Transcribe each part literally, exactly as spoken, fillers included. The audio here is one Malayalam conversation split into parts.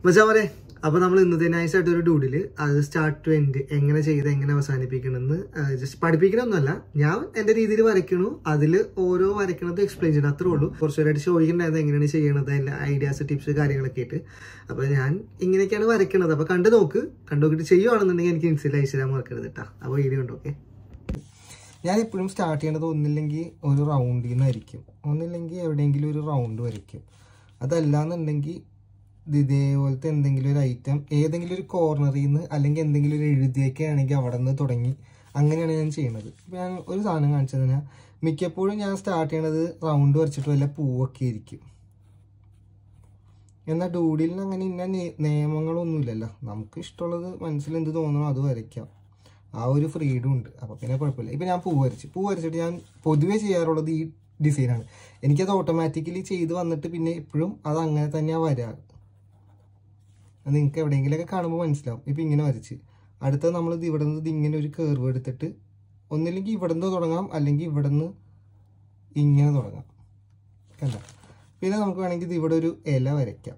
മച്ചാ പറയേ, അപ്പോൾ നമ്മൾ ഇന്നത്തെ നൈസായിട്ടൊരു ഡൂഡിൽ അത് സ്റ്റാർട്ട് ടു എൻഡ് എങ്ങനെ ചെയ്ത് എങ്ങനെ അവസാനിപ്പിക്കണമെന്ന് ജസ്റ്റ് പഠിപ്പിക്കണമെന്നല്ല, ഞാൻ എൻ്റെ രീതിയിൽ വരയ്ക്കണു. അതിൽ ഓരോ വരയ്ക്കണത് എക്സ്പ്ലെയിൻ ചെയ്യണം, അത്രേ ഉള്ളൂ. കുറച്ചുകൂടായിട്ട് ചോദിക്കേണ്ടത് എങ്ങനെയാണ് ചെയ്യണത്, എല്ലാ ഐഡിയാസ് ടിപ്സ് കാര്യങ്ങളൊക്കെ ആയിട്ട്. അപ്പോൾ ഞാൻ ഇങ്ങനെയൊക്കെയാണ് വരയ്ക്കണത്. അപ്പോൾ കണ്ടു നോക്ക്, കണ്ടു നോക്കിയിട്ട് ചെയ്യുവാണെന്നുണ്ടെങ്കിൽ എനിക്ക് ഇൻസ്റ്റയിൽ അയച്ചു തരാൻ മറക്കരുത് കേട്ടോ. അപ്പോൾ വീഡിയോ ഉണ്ടോ? ഓക്കെ. ഞാൻ എപ്പോഴും സ്റ്റാർട്ട് ചെയ്യേണ്ടത് ഒന്നില്ലെങ്കിൽ ഒരു റൗണ്ടിൽ നിന്നായിരിക്കും, ഒന്നില്ലെങ്കിൽ എവിടെയെങ്കിലും ഒരു റൗണ്ട് വരയ്ക്കും. അതല്ലാന്നുണ്ടെങ്കിൽ ഇതേപോലത്തെ എന്തെങ്കിലും ഒരു ഐറ്റം ഏതെങ്കിലും ഒരു കോർണറിൽ നിന്ന് അല്ലെങ്കിൽ എന്തെങ്കിലും ഒരു എഴുതിയൊക്കെ ആണെങ്കിൽ അവിടെ നിന്ന് തുടങ്ങി അങ്ങനെയാണ് ഞാൻ ചെയ്യുന്നത്. ഇപ്പം ഞാൻ ഒരു സാധനം കാണിച്ചത് തന്നെ, മിക്കപ്പോഴും ഞാൻ സ്റ്റാർട്ട് ചെയ്യണത് റൗണ്ട് വരച്ചിട്ട് വല്ല പൂവൊക്കെ ആയിരിക്കും. എന്നാൽ ഡൂഡിലിന് അങ്ങനെ ഇന്ന നിയമങ്ങളൊന്നുമില്ലല്ലോ, നമുക്ക് ഇഷ്ടമുള്ളത് മനസ്സിൽ എന്ത് തോന്നണോ അത് വരയ്ക്കാം. ആ ഒരു ഫ്രീഡം ഉണ്ട്. അപ്പോൾ പിന്നെ കുഴപ്പമില്ല. ഇപ്പം ഞാൻ പൂ വരച്ച് പൂ വരച്ചിട്ട് ഞാൻ പൊതുവേ ചെയ്യാറുള്ളത് ഈ ഡിസൈനാണ്. എനിക്കത് ഓട്ടോമാറ്റിക്കലി ചെയ്ത് വന്നിട്ട് പിന്നെ എപ്പോഴും അത് അങ്ങനെ തന്നെയാണ് വരാറ്. അത് നിങ്ങൾക്ക് എവിടെയെങ്കിലുമൊക്കെ കാണുമ്പോൾ മനസ്സിലാവും. ഇപ്പം ഇങ്ങനെ വരച്ച് അടുത്തത് നമ്മളിത് ഇവിടെ നിന്ന് ഇങ്ങനെ ഒരു കർവ് എടുത്തിട്ട് ഒന്നില്ലെങ്കിൽ ഇവിടെ നിന്ന് തുടങ്ങാം, അല്ലെങ്കിൽ ഇവിടെ നിന്ന് ഇങ്ങനെ തുടങ്ങാം. കണ്ട. പിന്നെ നമുക്ക് വേണമെങ്കിൽ ഇത് ഇവിടെ ഒരു ഇല വരയ്ക്കാം.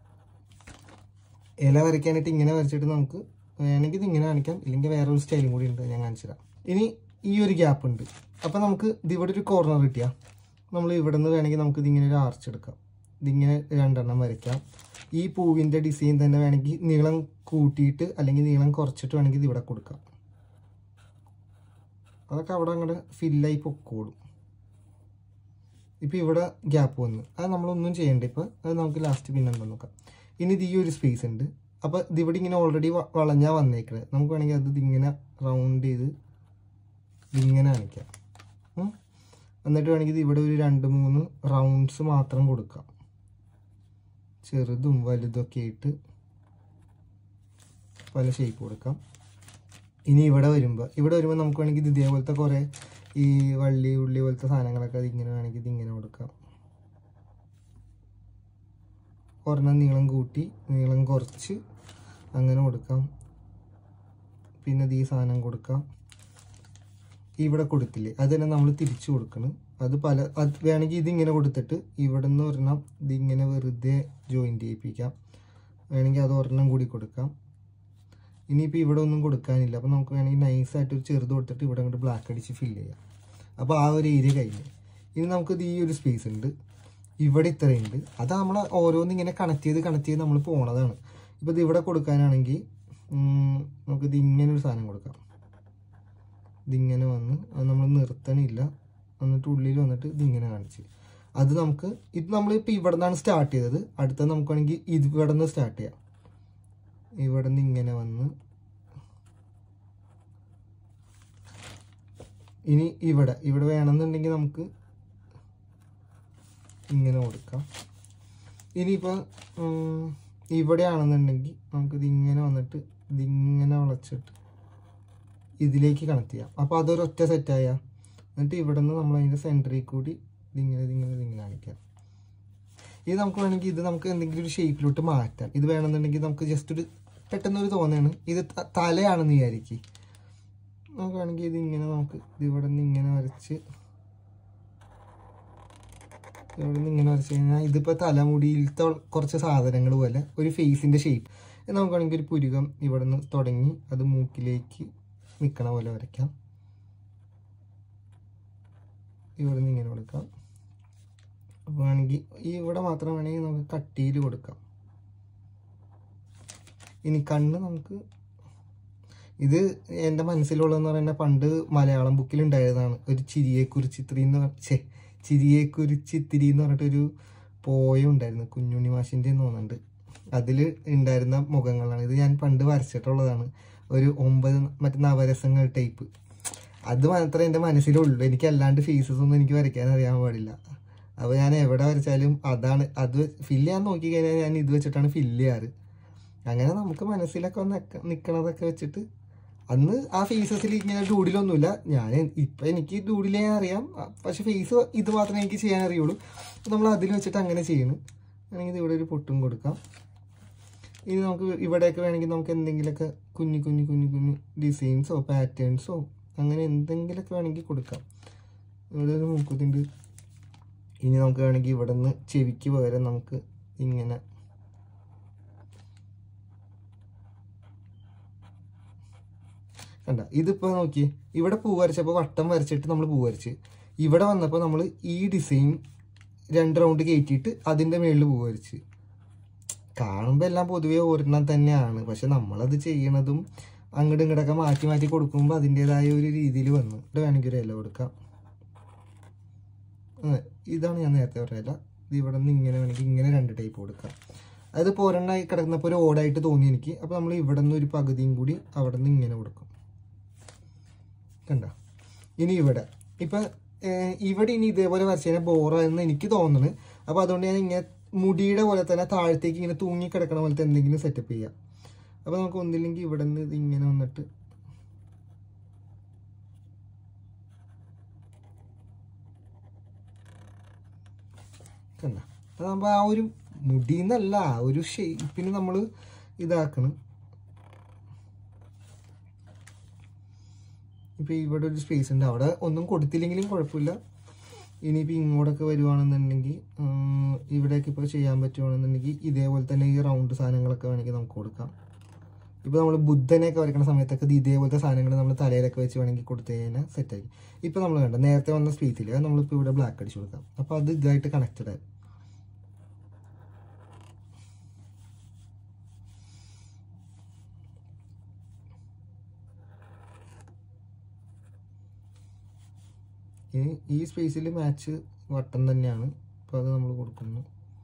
ഇല വരയ്ക്കാനായിട്ട് ഇങ്ങനെ വരച്ചിട്ട് നമുക്ക് വേണമെങ്കിൽ ഇത് ഇങ്ങനെ കാണിക്കാം, ഇല്ലെങ്കിൽ വേറൊരു സ്റ്റൈലും കൂടി ഉണ്ട്, ഞാൻ കാണിച്ചു തരാം. ഇനി ഈ ഒരു ഗ്യാപ്പ് ഉണ്ട്. അപ്പം നമുക്ക് ഇതിവിടെ ഒരു കോർണർ കിട്ടിയാൽ നമ്മൾ ഇവിടെ നിന്ന് വേണമെങ്കിൽ നമുക്ക് ഇതിങ്ങനെ ഒരു ആർച്ച് എടുക്കാം, ഇതിങ്ങനെ രണ്ടെണ്ണം വരയ്ക്കാം. ഈ പൂവിൻ്റെ ഡിസൈൻ തന്നെ വേണമെങ്കിൽ നീളം കൂട്ടിയിട്ട് അല്ലെങ്കിൽ നീളം കുറച്ചിട്ട് വേണമെങ്കിൽ ഇത് ഇവിടെ കൊടുക്കാം. അതൊക്കെ അവിടെ അങ്ങോട്ട് ഫില്ലായി പൊക്കോളും. ഇപ്പം ഇവിടെ ഗ്യാപ്പ് വന്നു, അത് നമ്മളൊന്നും ചെയ്യണ്ട. ഇപ്പം അത് നമുക്ക് ലാസ്റ്റ് പിന്നെ എന്താ നോക്കാം. ഇനി ഇത് ഈ ഒരു സ്പേസ് ഉണ്ട്. അപ്പോൾ ഇതിവിടെ ഇങ്ങനെ ഓൾറെഡി വളഞ്ഞാൽ വന്നേക്കുന്നത്, നമുക്ക് വേണമെങ്കിൽ അത് ഇതിങ്ങനെ റൗണ്ട് ചെയ്ത് ഇതിങ്ങനെ കാണിക്കാം. എന്നിട്ട് വേണമെങ്കിൽ ഇത് ഇവിടെ ഒരു രണ്ട് മൂന്ന് റൗണ്ട്സ് മാത്രം കൊടുക്കാം, ചെറുതും വലുതൊക്കെ ആയിട്ട് പല ഷേപ്പ് കൊടുക്കാം. ഇനി ഇവിടെ വരുമ്പോൾ ഇവിടെ വരുമ്പോൾ നമുക്ക് വേണമെങ്കിൽ ഇത് ഇതേപോലത്തെ കുറേ ഈ വള്ളി ഉള്ളി പോലത്തെ സാധനങ്ങളൊക്കെ അതിങ്ങനെ വേണമെങ്കിൽ ഇതിങ്ങനെ കൊടുക്കാം. ഒരെണ്ണം നീളം കൂട്ടി നീളം കുറച്ച് അങ്ങനെ കൊടുക്കാം. പിന്നെ ഇത് ഈ സാധനം കൊടുക്കാം. ഇവിടെ കൊടുത്തില്ലേ അത് തന്നെ നമ്മൾ തിരിച്ചു കൊടുക്കണം. അത് പല അത് വേണമെങ്കിൽ ഇതിങ്ങനെ കൊടുത്തിട്ട് ഇവിടെ നിന്ന് ഒരെണ്ണം ഇതിങ്ങനെ വെറുതെ ജോയിൻ്റ് ചെയ്യിപ്പിക്കാം. വേണമെങ്കിൽ അത് ഒരെണ്ണം കൂടി കൊടുക്കാം. ഇനിയിപ്പോൾ ഇവിടെ ഒന്നും കൊടുക്കാനില്ല, അപ്പോൾ നമുക്ക് വേണമെങ്കിൽ നൈസായിട്ട് ഒരു ചെറുത് കൊടുത്തിട്ട് ഇവിടെ അങ്ങോട്ട് ബ്ലാക്ക് അടിച്ച് ഫില്ല് ചെയ്യാം. അപ്പോൾ ആ ഒരു ഏരിയ കഴിഞ്ഞ് ഇനി നമുക്കിത് ഈ ഒരു സ്പേസ് ഉണ്ട്, ഇവിടെ ഇത്രയുണ്ട്. അത് നമ്മൾ ഓരോന്നിങ്ങനെ കണക്ട് ചെയ്ത് കണക്ട് ചെയ്ത് നമ്മൾ പോണതാണ്. ഇപ്പോൾ ഇത് ഇവിടെ കൊടുക്കാനാണെങ്കിൽ നമുക്കിത് ഇങ്ങനെ ഒരു സാധനം കൊടുക്കാം. ഇതിങ്ങനെ വന്ന് അത് നമ്മൾ നിർത്തണില്ല, എന്നിട്ട് ഉള്ളിൽ വന്നിട്ട് ഇതിങ്ങനെ കാണിച്ച് അത് നമുക്ക് ഇത് നമ്മളിപ്പോൾ ഇവിടെ നിന്നാണ് സ്റ്റാർട്ട് ചെയ്തത്. അടുത്തത് നമുക്ക് വേണമെങ്കിൽ ഇത് ഇവിടെ നിന്ന് സ്റ്റാർട്ട് ചെയ്യാം. ഇവിടെ നിന്ന് ഇങ്ങനെ വന്ന് ഇനി ഇവിടെ ഇവിടെ വേണമെന്നുണ്ടെങ്കിൽ നമുക്ക് ഇങ്ങനെ കൊടുക്കാം. ഇനിയിപ്പോൾ ഇവിടെയാണെന്നുണ്ടെങ്കിൽ നമുക്കിത് ഇങ്ങനെ വന്നിട്ട് ഇതിങ്ങനെ വളച്ചിട്ട് ഇതിലേക്ക് കണക്ട് ചെയ്യാം. അപ്പോൾ അതൊരൊറ്റ സെറ്റായ എന്നിട്ട് ഇവിടെ നിന്ന് നമ്മൾ അതിൻ്റെ സെൻറ്ററിൽ കൂടി ഇതിങ്ങനെ ഇതിങ്ങനെ ഇതിങ്ങനെ കാണിക്കാം. ഇത് നമുക്ക് വേണമെങ്കിൽ ഇത് നമുക്ക് എന്തെങ്കിലും ഒരു ഷേപ്പിലോട്ട് മാറ്റാം. ഇത് വേണമെന്നുണ്ടെങ്കിൽ നമുക്ക് ജസ്റ്റ് ഒരു പെട്ടെന്നൊരു തോന്നുകയാണ് ഇത് തലയാണെന്ന് വിചാരിക്കും. നമുക്ക് വേണമെങ്കിൽ ഇതിങ്ങനെ നമുക്ക് ഇവിടെ നിന്ന് ഇങ്ങനെ വരച്ച് ഇവിടെ നിന്ന് ഇങ്ങനെ വരച്ച് കഴിഞ്ഞാൽ ഇതിപ്പോൾ തലമുടിയിലത്തെ കുറച്ച് സാധനങ്ങൾ പോലെ ഒരു ഫേസിൻ്റെ ഷേപ്പ്. നമുക്ക് വേണമെങ്കിൽ ഒരു പുരുകം ഇവിടെ നിന്ന് തുടങ്ങി അത് മൂക്കിലേക്ക് നിൽക്കണ പോലെ വരയ്ക്കാം. ഇവിടെ നിന്ന് ഇങ്ങനെ കൊടുക്കാം. അപ്പോൾ വേണമെങ്കിൽ ഈ ഇവിടെ മാത്രം വേണമെങ്കിൽ നമുക്ക് കട്ടിയിൽ കൊടുക്കാം. ഇനി കണ്ണ് നമുക്ക് ഇത് എൻ്റെ മനസ്സിലുള്ളതെന്ന് പറയുന്നത് പണ്ട് മലയാളം ബുക്കിലുണ്ടായതാണ്. ഒരു ചിരിയെക്കുറിച്ചിത്തിരി എന്ന് പറഞ്ഞ ചിരിയെക്കുറിച്ചിത്തിരി എന്ന് പറഞ്ഞിട്ടൊരു പോയം ഉണ്ടായിരുന്നു, കുഞ്ഞുണ്ണി മാഷിൻ്റെ എന്ന് തോന്നുന്നുണ്ട്. അതിൽ ഉണ്ടായിരുന്ന മുഖങ്ങളാണ് ഇത്. ഞാൻ പണ്ട് വരച്ചിട്ടുള്ളതാണ്, ഒരു ഒമ്പത് മറ്റേ നവരസങ്ങൾ ടൈപ്പ്. അത് മാത്രമേ എൻ്റെ മനസ്സിലുള്ളൂ, എനിക്ക് അല്ലാണ്ട് ഫേസസ് ഒന്നും എനിക്ക് വരയ്ക്കാൻ അറിയാൻ പാടില്ല. അപ്പോൾ ഞാൻ എവിടെ വരച്ചാലും അതാണ് അത് ഫില്ല് ചെയ്യാൻ നോക്കിക്കഴിഞ്ഞാൽ ഞാൻ ഇത് വെച്ചിട്ടാണ് ഫില്ല് ചെയ്യാറ്. അങ്ങനെ നമുക്ക് മനസ്സിലൊക്കെ ഒന്ന് നിൽക്കണതൊക്കെ വെച്ചിട്ട് അന്ന് ആ ഫേസസിൽ ഇങ്ങനെ ഡൂഡിലൊന്നുമില്ല. ഞാൻ ഇപ്പം എനിക്ക് ഡൂഡിൽ ചെയ്യാൻ അറിയാം, പക്ഷെ ഫേസ് ഇത് മാത്രമേ എനിക്ക് ചെയ്യാൻ അറിയുള്ളൂ. നമ്മൾ അതിൽ വെച്ചിട്ട് അങ്ങനെ ചെയ്യണം. അല്ലെങ്കിൽ ഇവിടെ ഒരു പൊട്ടും കൊടുക്കാം. ഇനി നമുക്ക് ഇവിടെയൊക്കെ വേണമെങ്കിൽ നമുക്ക് എന്തെങ്കിലുമൊക്കെ കുഞ്ഞു കുഞ്ഞു കുഞ്ഞു കുഞ്ഞു ഡിസൈൻസോ പാറ്റേൺസോ അങ്ങനെ എന്തെങ്കിലുമൊക്കെ വേണമെങ്കിൽ കൊടുക്കാം. ഇവിടെ ഒരു മൂക്കുത്തിണ്ട്. ഇനി നമുക്ക് വേണമെങ്കിൽ ഇവിടെ നിന്ന് ചെവിക്ക് പകരം നമുക്ക് ഇങ്ങനെ കണ്ട ഇതിപ്പോൾ നോക്കി ഇവിടെ പൂ വരച്ചപ്പോൾ വട്ടം വരച്ചിട്ട് നമ്മൾ പൂ വരച്ച് ഇവിടെ വന്നപ്പോൾ നമ്മൾ ഈ ഡിസൈൻ രണ്ട് റൗണ്ട് കയറ്റിയിട്ട് അതിൻ്റെ മേളിൽ പൂ വരച്ച് കാണുമ്പോൾ എല്ലാം പൊതുവേ ഒരെണ്ണം തന്നെയാണ്. പക്ഷെ നമ്മളത് ചെയ്യണതും അങ്ങോട്ടും ഇങ്ങോട്ടൊക്കെ മാറ്റി മാറ്റി കൊടുക്കുമ്പോൾ അതിൻ്റെതായ ഒരു രീതിയിൽ വന്നു. ഇവിടെ വേണമെങ്കിൽ ഒരു ഇല കൊടുക്കാം. ഇതാണ് ഞാൻ നേരത്തെ പറഞ്ഞ ഇത് ഇവിടെ നിന്ന് ഇങ്ങനെ വേണമെങ്കിൽ ഇങ്ങനെ രണ്ട് ടൈപ്പ് കൊടുക്കാം. അതിപ്പോൾ ഒരെണ്ണമായി കിടക്കുന്നപ്പോൾ ഒരു ഓടായിട്ട് തോന്നി എനിക്ക്. അപ്പോൾ നമ്മൾ ഇവിടെ നിന്ന് ഒരു പകുതിയും കൂടി അവിടെ നിന്ന് ഇങ്ങനെ കൊടുക്കും. കണ്ട ഇനി ഇവിടെ ഇപ്പം ഇവിടെ ഇനി ഇതേപോലെ വരച്ച് കഴിഞ്ഞാൽ ബോറായെന്ന് എനിക്ക് തോന്നുന്നു. അപ്പോൾ അതുകൊണ്ട് ഞാൻ ഇങ്ങനെ മുടിയുടെ പോലെ തന്നെ താഴത്തേക്ക് ഇങ്ങനെ തൂങ്ങി കിടക്കണ പോലത്തെ എന്തെങ്കിലും സെറ്റപ്പ് ചെയ്യാം. അപ്പോൾ നമുക്ക് ഒന്നില്ലെങ്കിൽ ഇവിടെ നിന്ന് ഇത് ഇങ്ങനെ വന്നിട്ട് കണ്ട അതാകുമ്പോൾ ആ ഒരു മുടിന്നല്ല ആ ഒരു ഷേപ്പിന് നമ്മൾ ഇതാക്കണം. ഇപ്പോൾ ഇവിടെ ഒരു സ്പേസ് ഉണ്ട്, അവിടെ ഒന്നും കൊടുത്തില്ലെങ്കിലും കുഴപ്പമില്ല. ഇനിയിപ്പോൾ ഇങ്ങോട്ടൊക്കെ വരുവാണെന്നുണ്ടെങ്കിൽ ഇവിടെയൊക്കെ ഇപ്പോൾ ചെയ്യാൻ പറ്റുവാണെന്നുണ്ടെങ്കിൽ ഇതേപോലെ തന്നെ ഈ റൗണ്ട് സാധനങ്ങളൊക്കെ വേണമെങ്കിൽ നമുക്ക് കൊടുക്കാം. ഇപ്പോൾ നമ്മൾ ബുദ്ധനെയൊക്കെ വരയ്ക്കുന്ന സമയത്തൊക്കെ ഇതേപോലത്തെ സാധനങ്ങൾ നമ്മൾ തലയിലൊക്കെ വെച്ച് വേണമെങ്കിൽ കൊടുത്തു കഴിഞ്ഞാൽ സെറ്റായി. ഇപ്പോൾ നമ്മൾ കണ്ട നേരത്തെ വന്ന സ്പേസിൽ നമ്മളിപ്പോൾ ഇവിടെ ബ്ലാക്ക് അടിച്ചു കൊടുക്കാം. അപ്പോൾ അത് ഇതായിട്ട് കണക്റ്റഡ് ആയി. ഇനി ഈ സ്പേസിൽ മാച്ച് വട്ടം തന്നെയാണ്. അപ്പോൾ അത് നമ്മൾ കൊടുക്കുന്നു.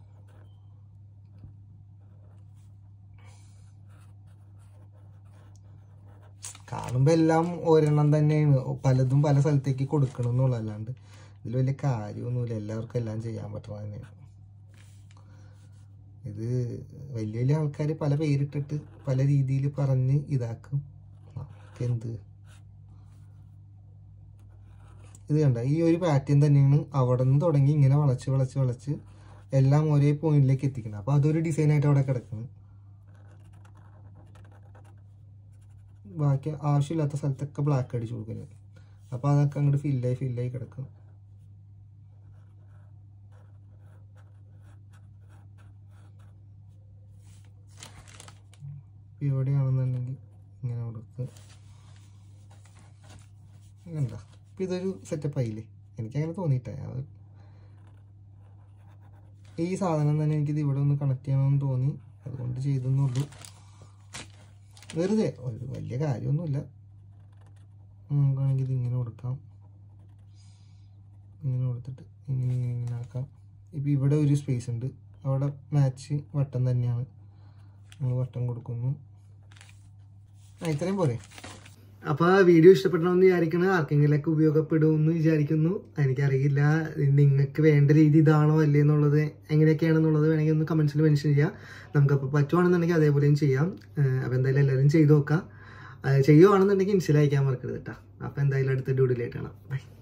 കാണുമ്പോൾ എല്ലാം ഒരെണ്ണം തന്നെയാണ്, പലതും പല സ്ഥലത്തേക്ക് കൊടുക്കണം എന്നുള്ളത്. അല്ലാണ്ട് ഇതിൽ വലിയ കാര്യമൊന്നുമില്ല, എല്ലാവർക്കും എല്ലാം ചെയ്യാൻ പറ്റണ തന്നെയാണ്. ഇത് വലിയ വലിയ ആൾക്കാർ പല പേരിട്ടിട്ട് പല രീതിയിൽ പറഞ്ഞ് ഇതാക്കും. നമുക്കെന്ത് ഇത് കണ്ട ഈ ഒരു പാറ്റേൺ തന്നെയാണ് അവിടെ നിന്ന് തുടങ്ങി ഇങ്ങനെ വളച്ച് വളച്ച് വളച്ച് എല്ലാം ഒരേ പോയിന്റിലേക്ക് എത്തിക്കണം. അപ്പോൾ അതൊരു ഡിസൈനായിട്ട് അവിടെ കിടക്കുന്നത്. ബാക്കി ആവശ്യമില്ലാത്ത സ്ഥലത്തൊക്കെ ബ്ലാക്ക് അടിച്ചു കൊടുക്കുന്നത്. അപ്പോൾ അതൊക്കെ അങ്ങോട്ട് ഫില്ലായി ഫില്ലായി കിടക്കും. ഇവിടെയാണെന്നുണ്ടെങ്കിൽ ഇങ്ങനെ കൊടുക്കുക. എന്താ ഇപ്പം ഇതൊരു സെറ്റപ്പ് ആയില്ലേ? എനിക്കങ്ങനെ തോന്നിയിട്ടേ ഈ സാധനം തന്നെ എനിക്കിത് ഇവിടെ ഒന്ന് കണക്ട് ചെയ്യണമെന്ന് തോന്നി, അതുകൊണ്ട് ചെയ്തെന്നുള്ളൂ. വെറുതെ ഒരു വലിയ കാര്യമൊന്നുമില്ല. നമുക്കാണെങ്കിൽ ഇത് ഇങ്ങനെ കൊടുക്കാം, ഇങ്ങനെ കൊടുത്തിട്ട് ഇങ്ങനെ ഇങ്ങനെ ആക്കാം. ഇപ്പം ഇവിടെ ഒരു സ്പേസ് ഉണ്ട്, അവിടെ മാച്ച് വട്ടം തന്നെയാണ്, നമ്മൾ വട്ടം കൊടുക്കുന്നു. ആ ഇത്രയും പോരെ. അപ്പോൾ വീഡിയോ ഇഷ്ടപ്പെടണമെന്ന് വിചാരിക്കുന്നത് ആർക്കെങ്കിലൊക്കെ ഉപയോഗപ്പെടുമെന്ന് വിചാരിക്കുന്നു. എനിക്കറിയില്ല നിങ്ങൾക്ക് വേണ്ട രീതി ഇതാണോ അല്ലേ എന്നുള്ളത്, എങ്ങനെയൊക്കെയാണെന്നുള്ളത് വേണമെങ്കിൽ ഒന്ന് കമൻസിൽ മെൻഷൻ ചെയ്യാം. നമുക്കപ്പോൾ പറ്റുവാണെന്നുണ്ടെങ്കിൽ അതേപോലെയും ചെയ്യാം. അപ്പോൾ എന്തായാലും എല്ലാവരും ചെയ്ത് നോക്കാം. ചെയ്യുവാണെന്നുണ്ടെങ്കിൽ ഇൻസ്റ്റയിൽ അയക്കാൻ മറക്കരുത് കേട്ടോ. അപ്പോൾ എന്തായാലും അടുത്ത ഡ്യൂഡിലായിട്ട് കാണാം. ബൈ.